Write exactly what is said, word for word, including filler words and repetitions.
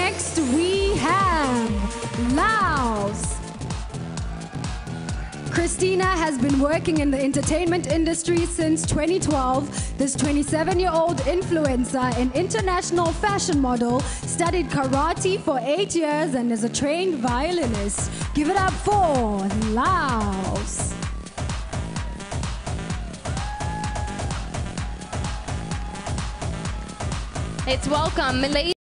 next we have Laos. Christina has been working in the entertainment industry since twenty twelve. This twenty-seven-year-old influencer and international fashion model studied karate for eight years and is a trained violinist. Give it up for Laos. Let's welcome Malaysia.